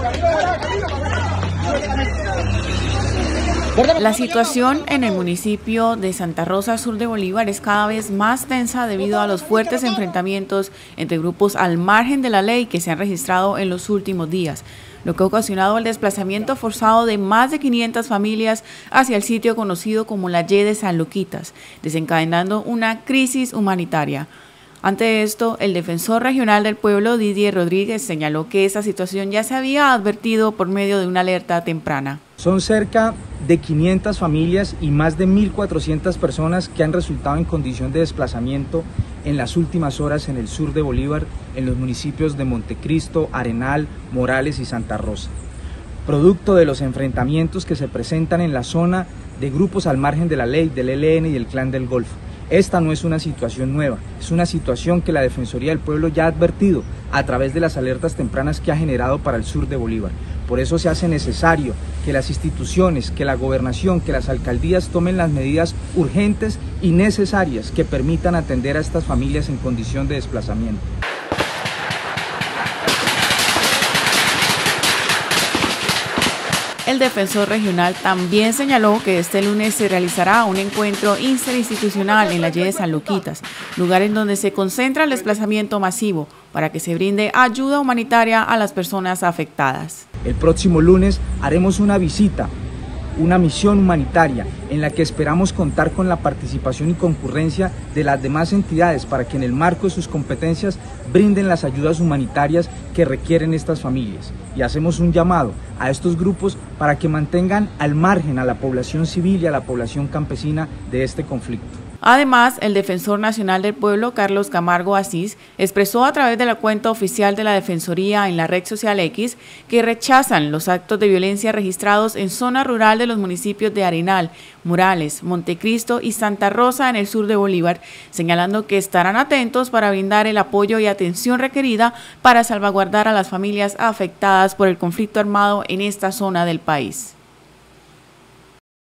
La situación en el municipio de Santa Rosa, sur de Bolívar, es cada vez más tensa debido a los fuertes enfrentamientos entre grupos al margen de la ley que se han registrado en los últimos días, lo que ha ocasionado el desplazamiento forzado de más de 500 familias hacia el sitio conocido como la Y de San Luquitas, desencadenando una crisis humanitaria. Ante esto, el defensor regional del pueblo, Didier Rodríguez, señaló que esa situación ya se había advertido por medio de una alerta temprana. Son cerca de 500 familias y más de 1.400 personas que han resultado en condición de desplazamiento en las últimas horas en el sur de Bolívar, en los municipios de Montecristo, Arenal, Morales y Santa Rosa. Producto de los enfrentamientos que se presentan en la zona de grupos al margen de la ley, del ELN y del Clan del Golfo. Esta no es una situación nueva, es una situación que la Defensoría del Pueblo ya ha advertido a través de las alertas tempranas que ha generado para el sur de Bolívar. Por eso se hace necesario que las instituciones, que la gobernación, que las alcaldías tomen las medidas urgentes y necesarias que permitan atender a estas familias en condición de desplazamiento. El defensor regional también señaló que este lunes se realizará un encuentro interinstitucional en la Y de San Luquitas, lugar en donde se concentra el desplazamiento masivo, para que se brinde ayuda humanitaria a las personas afectadas. El próximo lunes haremos una visita, una misión humanitaria en la que esperamos contar con la participación y concurrencia de las demás entidades para que en el marco de sus competencias brinden las ayudas humanitarias que requieren estas familias. Y hacemos un llamado a estos grupos para que mantengan al margen a la población civil y a la población campesina de este conflicto. Además, el defensor nacional del pueblo, Carlos Camargo Asís, expresó a través de la cuenta oficial de la Defensoría en la red social X que rechazan los actos de violencia registrados en zona rural de los municipios de Arenal, Morales, Montecristo y Santa Rosa en el sur de Bolívar, señalando que estarán atentos para brindar el apoyo y atención requerida para salvaguardar a las familias afectadas por el conflicto armado en esta zona del país.